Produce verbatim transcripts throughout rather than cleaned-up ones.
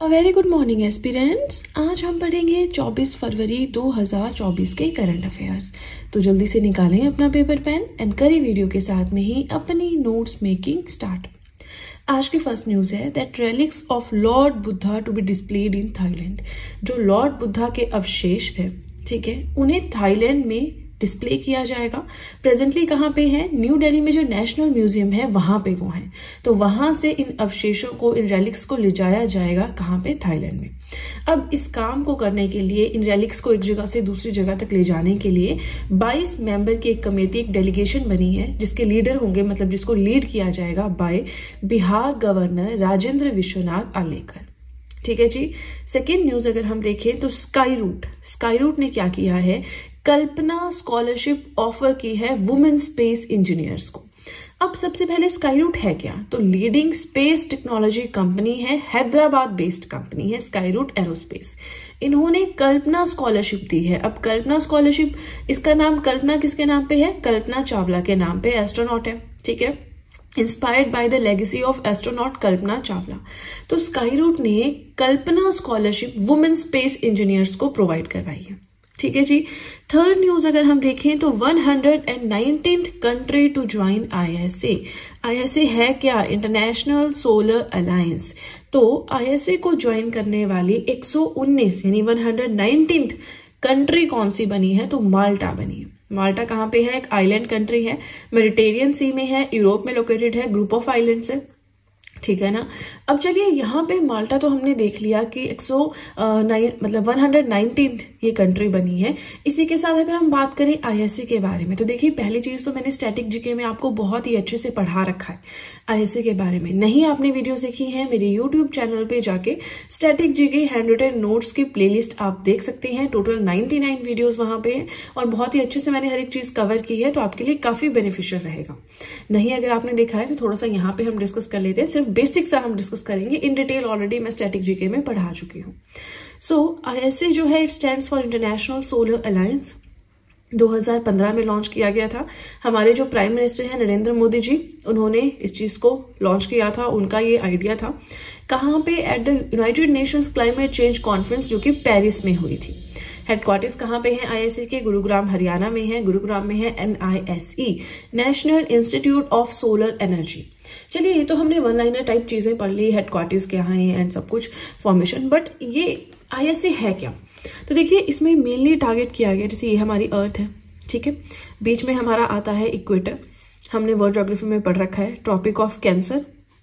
Very good morning aspirants. आज हम पढ़ेंगे चौबीस फरवरी दो हज़ार चौबीस के करंट अफेयर्स। तो जल्दी से निकालें अपना पेपर पेन एंड करें वीडियो के साथ में ही अपनी नोट्स मेकिंग स्टार्ट। आज की फर्स्ट न्यूज़ है that relics of Lord Buddha to be displayed in Thailand. जो लॉर्ड बुद्धा के अवशेष थे, ठीक है, उन्हें थाईलैंड में डिस्प्ले किया जाएगा। प्रेजेंटली कहाँ पे है? न्यू दिल्ली में जो नेशनल म्यूजियम है वहां पे वो है। तो वहां से इन अवशेषों को, इन रेलिक्स को ले जाया जाएगा कहाँ पे? थाईलैंड में। अब इस काम को करने के लिए, इन रेलिक्स को एक जगह से दूसरी जगह तक ले जाने के लिए बाईस मेंबर की एक कमेटी, एक डेलीगेशन बनी है, जिसके लीडर होंगे, मतलब जिसको लीड किया जाएगा बाय बिहार गवर्नर राजेंद्र विश्वनाथ आलेकर। ठीक है जी। सेकेंड न्यूज अगर हम देखें तो स्काई रूट स्काई रूट ने क्या किया है? कल्पना स्कॉलरशिप ऑफर की है वुमेन स्पेस इंजीनियर्स को। अब सबसे पहले स्काई रूट है क्या? तो लीडिंग स्पेस टेक्नोलॉजी कंपनी है, हैदराबाद बेस्ड कंपनी है स्काई रूट एरोस्पेस। इन्होंने कल्पना स्कॉलरशिप दी है। अब कल्पना स्कॉलरशिप, इसका नाम कल्पना किसके नाम पे है? कल्पना चावला के नाम पे, एस्ट्रोनॉट है, ठीक है, inspired by the legacy of astronaut Kalpana Chawla. तो स्काई रूट ने Kalpana scholarship women space engineers को प्रोवाइड करवाई है। ठीक है जी। थर्ड न्यूज अगर हम देखें तो one hundred nineteenth country to join ISA. ISA है क्या? International Solar Alliance. तो आईएसए को ज्वाइन करने वाली एक सौ उन्नीस यानी वन हंड्रेड नाइनटीन्थ कंट्री कौन सी बनी है? तो माल्टा बनी है। माल्टा कहाँ पे है? एक आइलैंड कंट्री है, मेडिटेरियन सी में है, यूरोप में लोकेटेड है, ग्रुप ऑफ आइलैंड्स है, ठीक है ना। अब चलिए यहाँ पे माल्टा तो हमने देख लिया कि एक सौ नाइन मतलब वन हंड्रेड नाइनटीन्थ ये कंट्री बनी है। इसी के साथ अगर हम बात करें आईएसए के बारे में, तो देखिए पहली चीज तो मैंने स्टैटिक जीके में आपको बहुत ही अच्छे से पढ़ा रखा है आईएसए के बारे में। नहीं आपने वीडियो सीखी है, मेरे यूट्यूब चैनल पे जाके static GK hand written notes की प्लेलिस्ट आप देख सकते हैं। टोटल नाइनटी नाइन वीडियोज वहां पे है और बहुत ही अच्छे से मैंने हर एक चीज कवर की है, तो आपके लिए काफी बेनिफिशियल रहेगा। नहीं अगर आपने देखा है तो थोड़ा सा यहाँ पे हम डिस्कस कर लेते हैं, सिर्फ बेसिक सा हम डिस्कस करेंगे। इन डिटेल ऑलरेडी मैं स्टैटिक जीके में पढ़ा चुकी हूँ। सो आईएसए जो है, it stands for International Solar Alliance. दो हज़ार पंद्रह में लॉन्च किया गया था। हमारे जो प्राइम मिनिस्टर हैं नरेंद्र मोदी जी, उन्होंने इस चीज को लॉन्च किया था, उनका ये आइडिया था। कहाँ पे? At the United Nations Climate Change Conference, जो कि पेरिस में हुई थी। हेडक्वार्टर्स कहाँ पे है आईएसए के? गुरुग्राम हरियाणा में है। गुरुग्राम में है NISE, National Institute of solar Energy. चलिए ये तो हमने वन लाइनर टाइप चीजें पढ़ ली, हेडक्वार्टर्स क्या है एंड सब कुछ फॉर्मेशन, बट ये आईएसए है क्या? तो देखिए इसमें मेनली टारगेट किया गया, जैसे ये हमारी अर्थ है, ठीक है, बीच में हमारा आता है इक्वेटर, हमने वर्ल्ड ज्योग्राफी में पढ़ रखा है, Tropic of Cancer,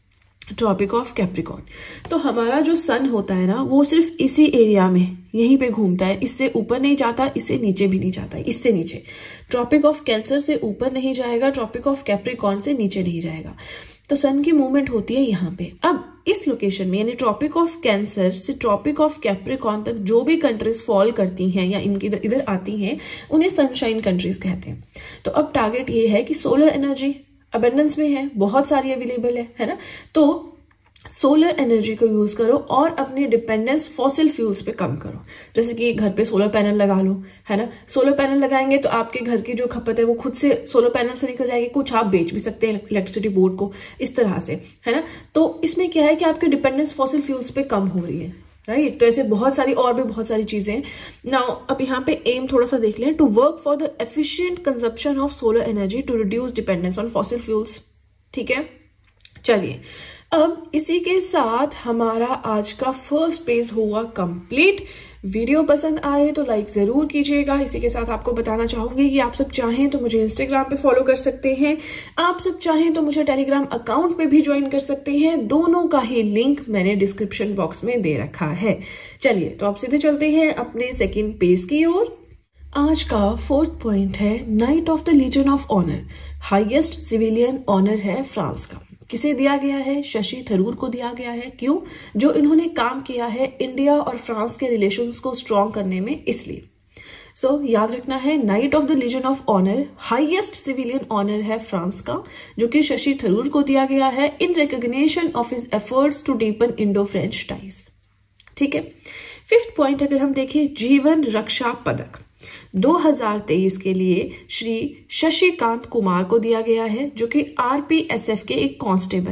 Tropic of Capricorn. तो हमारा जो सन होता है ना, वो सिर्फ इसी एरिया में यहीं पे घूमता है, इससे ऊपर नहीं जाता, इससे नीचे भी नहीं जाता, इससे नीचे। ट्रॉपिक ऑफ कैंसर से ऊपर नहीं जाएगा, ट्रॉपिक ऑफ कैप्रिकॉर्न से नीचे नहीं जाएगा। तो सन की मूवमेंट होती है यहाँ पे। अब इस लोकेशन में यानी ट्रॉपिक ऑफ कैंसर से ट्रॉपिक ऑफ कैप्रिकॉर्न तक जो भी कंट्रीज फॉल करती हैं या इनकी इधर इधर आती हैं, उन्हें सनशाइन कंट्रीज कहते हैं। तो अब टारगेट ये है कि सोलर एनर्जी अबंडेंस में है, बहुत सारी अवेलेबल है, है ना। तो सोलर एनर्जी को यूज करो और अपनी डिपेंडेंस फॉसिल फ्यूल्स पे कम करो। जैसे कि घर पे सोलर पैनल लगा लो, है ना। सोलर पैनल लगाएंगे तो आपके घर की जो खपत है वो खुद से सोलर पैनल से निकल जाएगी, कुछ आप बेच भी सकते हैं इलेक्ट्रिसिटी बोर्ड को, इस तरह से, है ना। तो इसमें क्या है कि आपकी डिपेंडेंस फॉसिल फ्यूल्स पे कम हो रही है, राइट। तो ऐसे बहुत सारी और भी बहुत सारी चीजें हैं। नाउ अब यहाँ पे एम थोड़ा सा देख लें, to work for the efficient consumption of solar energy to reduce dependence on fossil fuels, ठीक है। चलिए अब इसी के साथ हमारा आज का फर्स्ट पेज हुआ कंप्लीट। वीडियो पसंद आए तो लाइक जरूर कीजिएगा। इसी के साथ आपको बताना चाहूंगी कि आप सब चाहें तो मुझे इंस्टाग्राम पे फॉलो कर सकते हैं, आप सब चाहें तो मुझे टेलीग्राम अकाउंट पे भी ज्वाइन कर सकते हैं। दोनों का ही लिंक मैंने डिस्क्रिप्शन बॉक्स में दे रखा है। चलिए तो आप सीधे चलते हैं अपने सेकेंड पेज की ओर। आज का फोर्थ पॉइंट है Knight of the Legion of Honour. Highest civilian honour है फ्रांस का। किसे दिया गया है? शशि थरूर को दिया गया है। क्यों? जो इन्होंने काम किया है इंडिया और फ्रांस के रिलेशंस को स्ट्रॉन्ग करने में, इसलिए। सो so, याद रखना है Knight of the Legion of Honour highest civilian honour है फ्रांस का, जो कि शशि थरूर को दिया गया है in recognition of his efforts to deepen Indo French ties, ठीक है। फिफ्थ पॉइंट अगर हम देखें, जीवन रक्षा पदक दो हज़ार तेईस के लिए श्री शशिकांत कुमार को दिया गया है, जो कि आरपीएसएफ के एक कांस्टेबल हैं।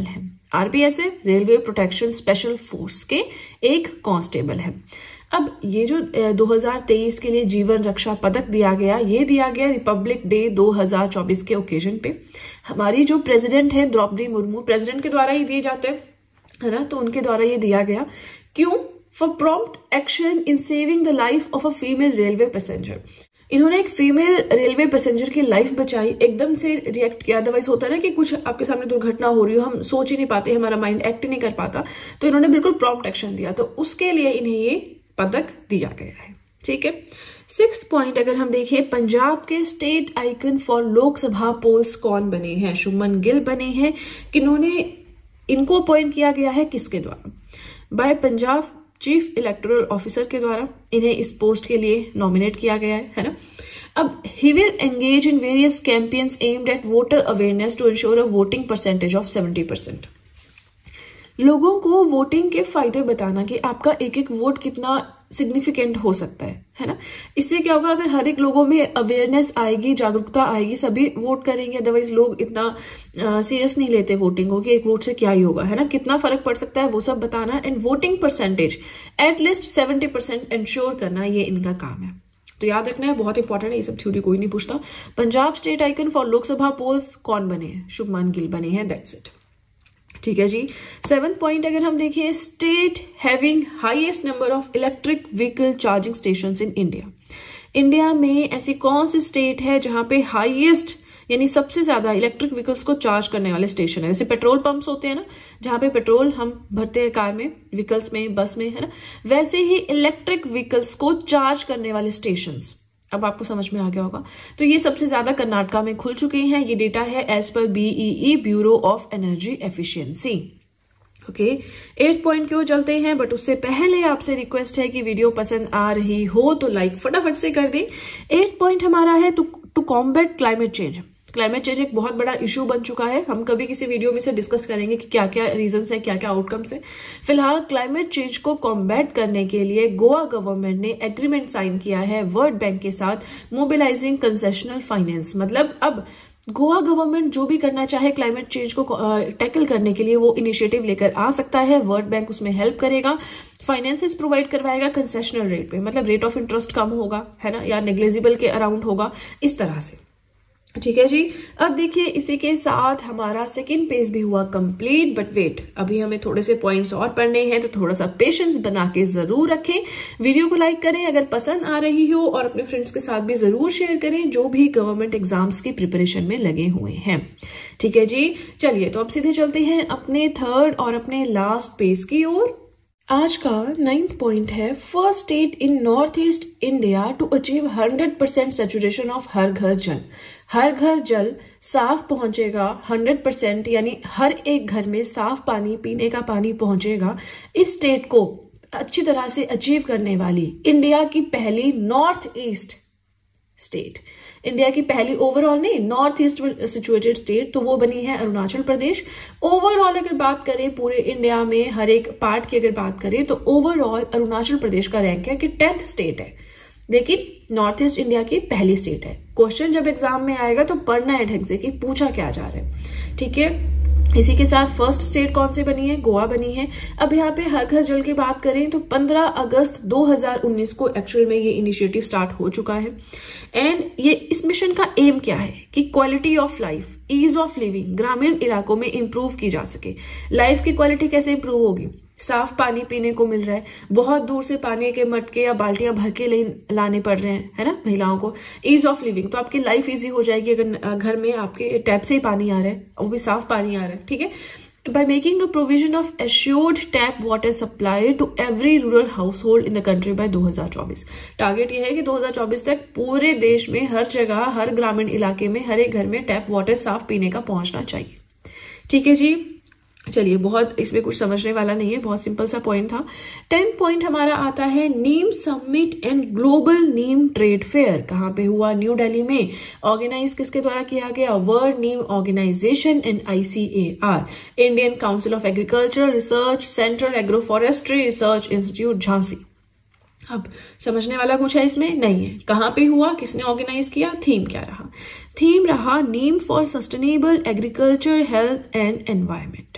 RPSF Railway Protection Special Force के एक कांस्टेबल है। अब ये जो दो हज़ार तेईस के लिए जीवन रक्षा पदक दिया गया, ये दिया गया रिपब्लिक डे दो हज़ार चौबीस के ओकेजन पे। हमारी जो प्रेसिडेंट है द्रौपदी मुर्मू, प्रेसिडेंट के द्वारा ही दिए जाते हैं, है ना, तो उनके द्वारा ये दिया गया। क्यों? For prompt action in saving the life of a female railway passenger. इन्होंने एक फीमेल रेलवे पैसेंजर की लाइफ बचाई, एकदम से रिएक्ट किया। अदरवाइज होता है ना कि कुछ आपके सामने दुर्घटना हो रही हो, हम सोच ही नहीं पाते, हमारा माइंड एक्ट ही नहीं कर पाता, तो इन्होंने बिल्कुल प्रॉम्प्ट एक्शन दिया, तो उसके लिए इन्हें ये पदक दिया गया है। ठीक है। सिक्स्थ पॉइंट अगर हम देखें, पंजाब के state icon for Lok Sabha polls कौन बने हैं? शुभमन गिल बने हैं। किन्होंने इनको अपॉइंट किया गया है, किसके द्वारा? By Punjab chief electoral officer के द्वारा इन्हें इस पोस्ट के लिए नॉमिनेट किया गया है, है ना। अब he will engage in various campaigns aimed at voter awareness to ensure a voting percentage of seventy percent. लोगों को वोटिंग के फायदे बताना कि आपका एक एक वोट कितना सिग्निफिकेंट हो सकता है, है ना। इससे क्या होगा, अगर हर एक लोगों में अवेयरनेस आएगी, जागरूकता आएगी, सभी वोट करेंगे। अदरवाइज लोग इतना सीरियस नहीं लेते वोटिंग को कि एक वोट से क्या ही होगा, है ना, कितना फर्क पड़ सकता है वो सब बताना। And voting percentage at least seventy percent ensure करना, ये इनका काम है। तो याद रखना है, बहुत इंपॉर्टेंट है, ये सब थ्योरी कोई नहीं पूछता। Punjab state icon for Lok Sabha polls कौन बने हैं? शुभमन गिल बने हैं, दैट्स इट। ठीक है जी। सेवंथ पॉइंट अगर हम देखें, state having highest number of electric vehicle charging stations in India. India में ऐसी कौन सी स्टेट है जहां पे हाईएस्ट यानी सबसे ज्यादा इलेक्ट्रिक व्हीकल्स को चार्ज करने वाले स्टेशन है? जैसे पेट्रोल पंप्स होते हैं ना, जहां पे पेट्रोल हम भरते हैं कार में, व्हीकल्स में, बस में, है ना, वैसे ही इलेक्ट्रिक व्हीकल्स को चार्ज करने वाले स्टेशन। अब आपको समझ में आ गया होगा। तो ये सबसे ज्यादा कर्नाटका में खुल चुके हैं। ये डेटा है एज पर BEE, Bureau of Energy Efficiency. Okay, eight point क्यों चलते हैं, बट उससे पहले आपसे रिक्वेस्ट है कि वीडियो पसंद आ रही हो तो लाइक फटाफट से कर दें। एट पॉइंट हमारा है to to combat climate change. Climate change एक बहुत बड़ा इशू बन चुका है। हम कभी किसी वीडियो में से डिस्कस करेंगे कि क्या क्या रीजंस है, क्या क्या आउटकम्स है। फिलहाल क्लाइमेट चेंज को कॉम्बैट करने के लिए गोवा गवर्नमेंट ने एग्रीमेंट साइन किया है वर्ल्ड बैंक के साथ, मोबिलाइजिंग कंसेशनल फाइनेंस। मतलब अब गोवा गवर्नमेंट जो भी करना चाहे क्लाइमेट चेंज को टैकल करने के लिए, वो इनिशिएटिव लेकर आ सकता है। वर्ल्ड बैंक उसमें हेल्प करेगा, फाइनेंसेस प्रोवाइड करवाएगा कंसेशनल रेट पे, मतलब रेट ऑफ इंटरेस्ट कम होगा, है ना, या नेग्लिजिबल के अराउंड होगा, इस तरह से। ठीक है जी। अब देखिए, इसी के साथ हमारा सेकेंड पेज भी हुआ कंप्लीट। बट वेट, अभी हमें थोड़े से पॉइंट्स और पढ़ने हैं, तो थोड़ा सा पेशेंस बना के जरूर रखें। वीडियो को लाइक करें अगर पसंद आ रही हो, और अपने फ्रेंड्स के साथ भी जरूर शेयर करें जो भी गवर्नमेंट एग्जाम्स की प्रिपरेशन में लगे हुए हैं। ठीक है जी। चलिए, तो अब सीधे चलते हैं अपने थर्ड और अपने लास्ट पेज की ओर। आज का नाइन्थ पॉइंट है, first state in North East India to achieve hundred percent saturation of Har Ghar Jal. हर घर जल साफ पहुंचेगा, हंड्रेड परसेंट यानी हर एक घर में साफ पानी, पीने का पानी पहुंचेगा। इस स्टेट को अच्छी तरह से अचीव करने वाली इंडिया की पहली नॉर्थ ईस्ट स्टेट, इंडिया की पहली ओवरऑल नहीं, नॉर्थ ईस्ट में सिचुएटेड स्टेट, तो वो बनी है अरुणाचल प्रदेश। ओवरऑल अगर बात करें पूरे इंडिया में हर एक पार्ट की अगर बात करें, तो ओवरऑल अरुणाचल प्रदेश का रैंक है कि टेंथ स्टेट है, लेकिन नॉर्थ ईस्ट इंडिया की पहली स्टेट है। क्वेश्चन जब एग्जाम में आएगा तो पढ़ना है ढंग से कि पूछा क्या जा रहा है। ठीक है। इसी के साथ फर्स्ट स्टेट कौन सी बनी है? गोवा बनी है। अब यहाँ पे हर घर जल की बात करें तो पंद्रह अगस्त दो हज़ार उन्नीस को एक्चुअल में ये इनिशिएटिव स्टार्ट हो चुका है। एंड ये इस मिशन का एम क्या है कि quality of life, ease of living ग्रामीण इलाकों में इंप्रूव की जा सके। लाइफ की क्वालिटी कैसे इंप्रूव होगी? साफ पानी पीने को मिल रहा है, बहुत दूर से पानी के मटके या बाल्टियां भर के लाने पड़ रहे हैं, है ना, महिलाओं को। ईज ऑफ लिविंग, तो आपकी लाइफ इजी हो जाएगी अगर घर में आपके टैप से ही पानी आ रहा है, वो भी साफ पानी आ रहा है। ठीक है। by making a provision of assured tap water supply to every rural household in the country by दो हज़ार चौबीस। टारगेट ये है कि दो हज़ार चौबीस तक पूरे देश में हर जगह, हर ग्रामीण इलाके में, हर एक घर में टैप वाटर साफ पीने का पहुंचना चाहिए। ठीक है जी। चलिए, बहुत इसमें कुछ समझने वाला नहीं है, बहुत सिंपल सा पॉइंट था। टेंथ पॉइंट हमारा आता है neem summit and global neem trade fair. कहाँ पे हुआ? न्यू दिल्ली में। ऑर्गेनाइज किसके द्वारा किया गया? World neem organisation and ICAR, Indian council of agriculture research, central agro forestry research institute Jhansi. अब समझने वाला कुछ है इसमें? नहीं है। कहाँ पे हुआ? किसने ऑर्गेनाइज किया? थीम क्या रहा? थीम रहा neem for sustainable agriculture, health and environment.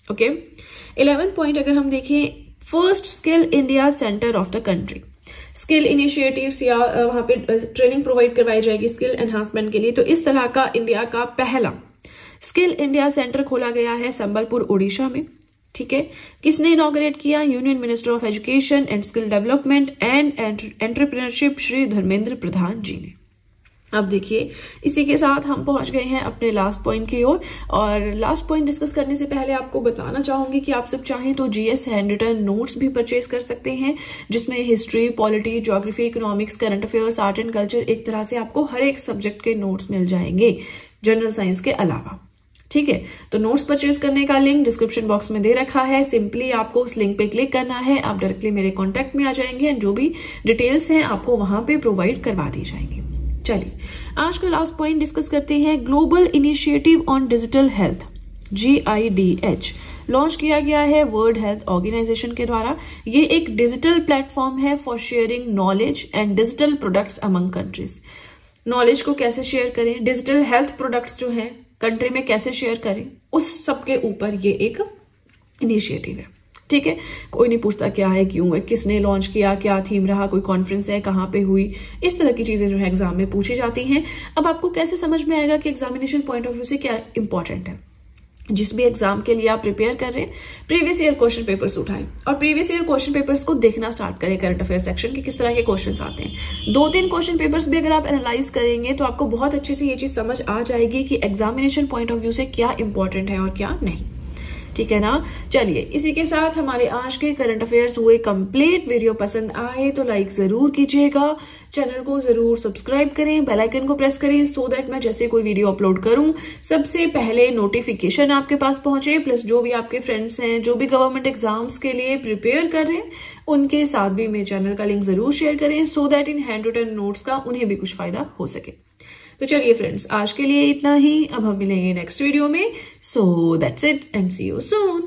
Okay. Eleventh point अगर हम देखें, first skill India centre of the country, skill initiatives या वहां पे ट्रेनिंग प्रोवाइड करवाई जाएगी स्किल एनहांसमेंट के लिए। तो इस तरह का इंडिया का पहला स्किल इंडिया सेंटर खोला गया है संबलपुर उड़ीसा में, ठीक है। किसने इनॉग्रेट किया? Union minister of education and skill development and entrepreneurship Shri Dharmendra Pradhan ji ने। अब देखिए, इसी के साथ हम पहुंच गए हैं अपने लास्ट पॉइंट की ओर। और, और लास्ट पॉइंट डिस्कस करने से पहले आपको बताना चाहूंगी कि आप सब चाहें तो जीएस हैंड रिटन नोट्स भी परचेज कर सकते हैं, जिसमें history, polity, geography, economics, current affairs, art and culture, एक तरह से आपको हर एक सब्जेक्ट के नोट्स मिल जाएंगे जनरल साइंस के अलावा, ठीक है। तो नोट्स परचेज करने का लिंक डिस्क्रिप्शन बॉक्स में दे रखा है, सिंपली आपको उस लिंक पे क्लिक करना है, आप डायरेक्टली मेरे कॉन्टेक्ट में आ जाएंगे एंड जो भी डिटेल्स हैं आपको वहां पे प्रोवाइड करवा दी जाएंगी। चलिए, आज का लास्ट पॉइंट डिस्कस करते हैं। Global initiative on digital health, G I D H, launch किया गया है वर्ल्ड हेल्थ ऑर्गेनाइजेशन के द्वारा। ये एक डिजिटल प्लेटफॉर्म है for sharing knowledge and digital products among countries. Knowledge को कैसे शेयर करें, डिजिटल हेल्थ प्रोडक्ट्स जो है कंट्री में कैसे शेयर करें, उस सबके ऊपर ये एक इनिशिएटिव है, ठीक है। कोई नहीं पूछता क्या है, क्यों है, किसने लॉन्च किया, क्या थीम रहा, कोई कॉन्फ्रेंस है, कहाँ पे हुई, इस तरह की चीजें जो है एग्जाम में पूछी जाती हैं। अब आपको कैसे समझ में आएगा कि एग्जामिनेशन पॉइंट ऑफ व्यू से क्या इंपॉर्टेंट है। जिस भी एग्जाम के लिए आप प्रिपेयर कर रहे हैं, प्रीवियस ईयर क्वेश्चन पेपर्स उठाएं और प्रीवियस ईयर क्वेश्चन पेपर्स को देखना स्टार्ट करें, करंट अफेयर सेक्शन के किस तरह के क्वेश्चंस आते हैं। दो तीन क्वेश्चन पेपर्स भी अगर आप एनालाइज करेंगे तो आपको बहुत अच्छे से ये चीज समझ आ जाएगी कि एग्जामिनेशन पॉइंट ऑफ व्यू से क्या इंपॉर्टेंट है और क्या नहीं, ठीक है ना। चलिए, इसी के साथ हमारे आज के करंट अफेयर्स हुए कंप्लीट। वीडियो पसंद आए तो लाइक जरूर कीजिएगा, चैनल को जरूर सब्सक्राइब करें, बेल आइकन को प्रेस करें सो दैट मैं जैसे कोई वीडियो अपलोड करूं सबसे पहले नोटिफिकेशन आपके पास पहुंचे। प्लस जो भी आपके फ्रेंड्स हैं जो भी गवर्नमेंट एग्जाम्स के लिए प्रिपेयर कर रहे हैं, उनके साथ भी मेरे चैनल का लिंक जरूर शेयर करें सो दैट इन हैंड रिटन नोट्स का उन्हें भी कुछ फायदा हो सके। तो चलिए फ्रेंड्स, आज के लिए इतना ही। अब हम मिलेंगे नेक्स्ट वीडियो में। So that's it and see you soon.